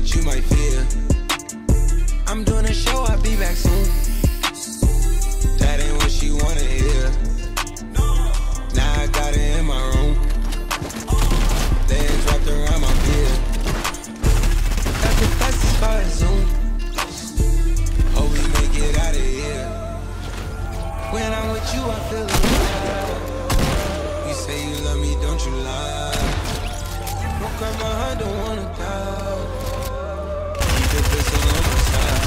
what you might fear. I'm doing a show, I'll be back soon. That ain't what she wanna hear. Now I got it in my room. Legs wrapped around my beard. Got the fastest car at Zoom. Hope we make it out of here. When I'm with you, I feel alive. You say you love me, don't you lie? Don't cry my heart, don't wanna die. Keep the pistol on my side.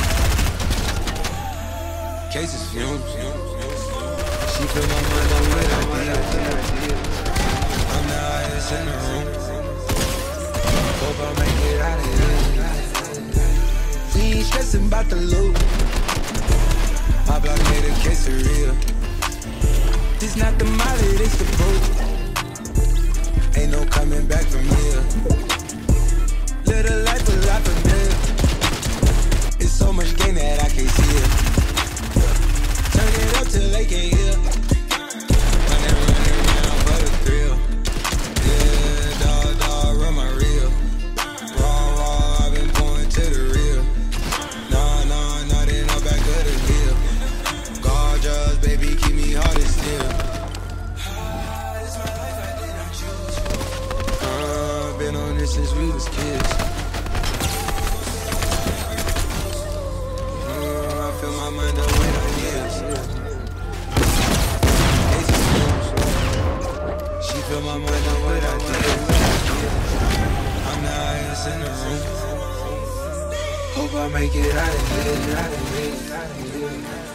Cases fumes. She feel my mind on what I did. I'm the highest in the room. Hope I make it out of here. We ain't stressing about the loot. My block made a case of real. This not the molly, this the boat. Ain't no coming back from here. Little life a lot familiar. It's so much gain that I can't see it. Turn it up till they can't hear. Running around for the thrill. Yeah, dog, run my reel. Raw, I've been going to the real. Nah, they not back of the hill. Gorgeous, baby, keep me hard and still. It's my life, I did not choose. Been on this since we was kids. I feel my mind up when I years. She feel my mind up what I did. I'm the highest in the room. Hope I make it out of here.